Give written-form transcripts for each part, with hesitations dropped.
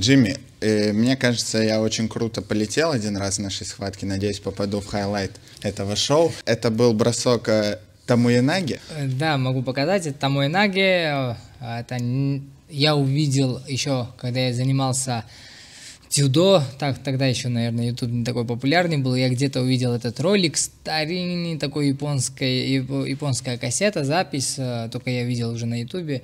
Джимми, мне кажется, я очень круто полетел один раз в нашей схватке. Надеюсь, попаду в хайлайт этого шоу. Это был бросок Томоянаги. Да, могу показать. Это Томоянаги. Это я увидел еще, когда я занимался дзюдо. Тогда еще, наверное, YouTube не такой популярный был. Я где-то увидел этот ролик, старинный, такой японская кассета, запись. Только я видел уже на YouTube.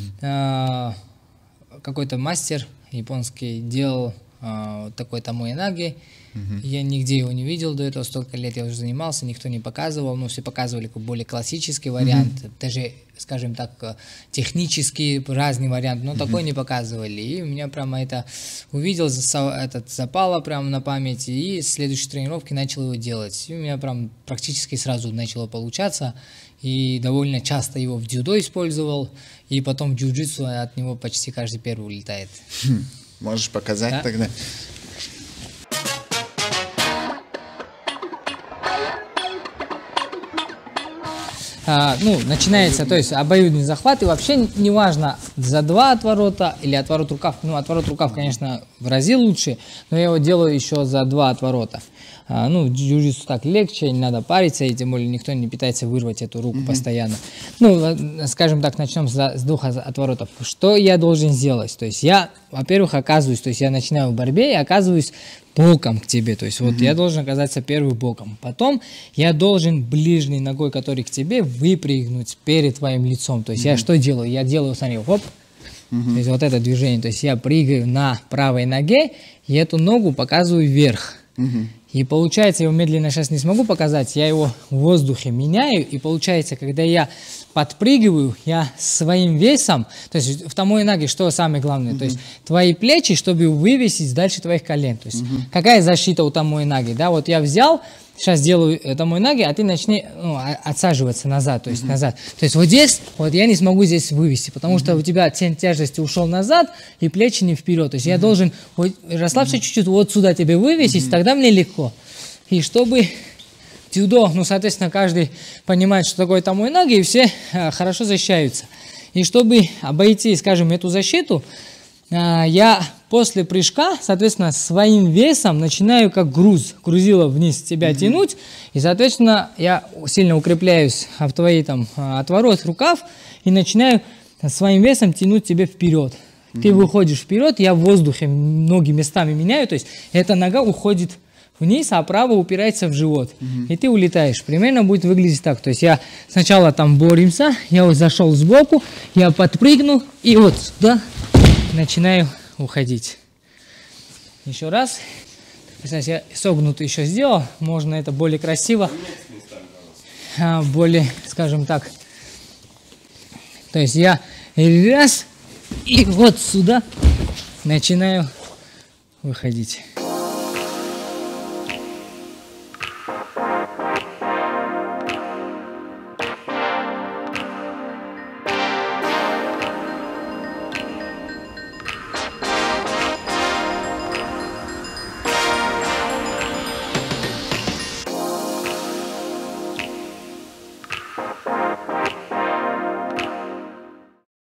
Какой-то мастер японский делал такой Томоянаги. Я нигде его не видел до этого, столько лет я уже занимался, никто не показывал, но все показывали более классический вариант, даже, скажем так, технический разный вариант, но такой не показывали. И у меня прямо это увидел, запало прямо на память, и с следующей тренировки начал его делать. И у меня прям практически сразу начало получаться, и довольно часто его в дзюдо использовал, и потом в джиу-джитсу от него почти каждый первый улетает. Можешь показать тогда? Начинается, то есть обоюдный захват, и вообще не важно, за 2 отворота или отворот рукав. Отворот рукав, конечно, в разы лучше, но я его делаю еще за 2 отворота. В джиу-джитсу так легче, не надо париться, и тем более никто не пытается вырвать эту руку постоянно. Скажем так, начнем с 2 отворотов. Что я должен сделать? То есть я, во-первых, оказываюсь, то есть я начинаю в борьбе и оказываюсь боком к тебе, то есть вот я должен оказаться первым боком. Потом я должен ближней ногой, который к тебе, выпрыгнуть перед твоим лицом. То есть я что делаю? Я делаю, смотри, хоп, то есть вот это движение. То есть я прыгаю на правой ноге и эту ногу показываю вверх. И получается, я его медленно сейчас не смогу показать, я его в воздухе меняю, и получается, когда я подпрыгиваю, я своим весом, то есть в Томоянаги что самое главное, то есть твои плечи, чтобы вывесить дальше твоих колен. То есть какая защита у Томоянаги, да, вот я взял, сейчас делаю Томоянаги, а ты начни отсаживаться назад, то есть назад. То есть вот здесь, вот я не смогу здесь вывести, потому что у тебя центр тяжести ушел назад, и плечи не вперед. То есть я должен расслабься чуть-чуть, вот сюда тебе вывесить, тогда мне легко. И чтобы дзюдо, соответственно, каждый понимает, что такое Томоянаги, и все хорошо защищаются. И чтобы обойти, скажем, эту защиту, я после прыжка, соответственно, своим весом начинаю как грузило вниз тебя тянуть, и, соответственно, я сильно укрепляюсь в твои отворот, рукав, и начинаю своим весом тянуть тебя вперед. Ты выходишь вперед, я в воздухе ноги местами меняю, то есть эта нога уходит вниз, а правая упирается в живот. И ты улетаешь. Примерно будет выглядеть так. То есть я сначала боремся, я вот зашел сбоку, я подпрыгнул, и вот сюда начинаю уходить. Еще раз. Кстати, я согнутый еще сделал. Можно это более красиво. Более, скажем так. То есть я раз, и вот сюда начинаю выходить.